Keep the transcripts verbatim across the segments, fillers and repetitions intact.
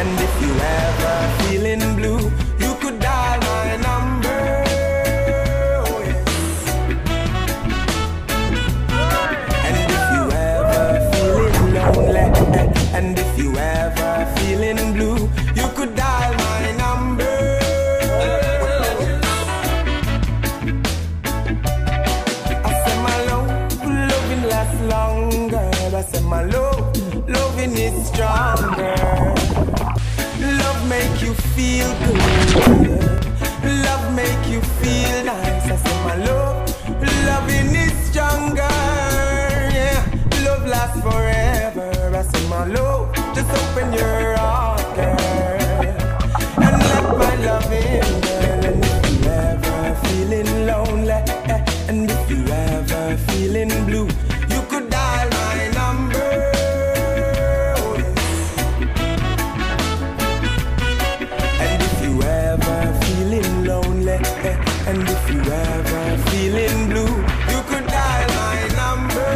And if you ever feeling blue, you could dial my number. Oh, yes. And if you ever feeling lonely, and if you ever feeling blue, you could dial my number. I said my love, loving lasts longer. I said my love, loving is stronger. Love make you feel good. Love make you feel nice. I said my love, loving is stronger. Yeah, love lasts forever. I said my love, just open your heart, girl, and let my love in, girl. And if you ever feeling lonely, eh, and if you ever feeling blue, you could dial my number. Oh, yes. And if you ever feeling lonely, eh, and if you ever feeling blue, you could dial my number.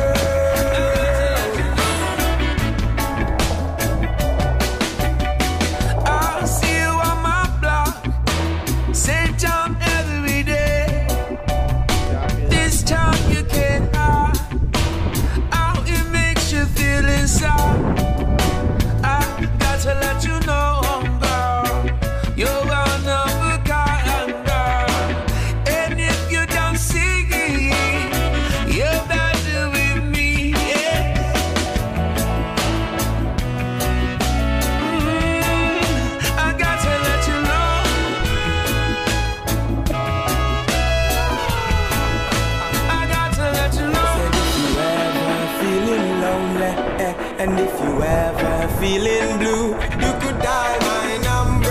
And if you ever feeling blue, you could dial my number.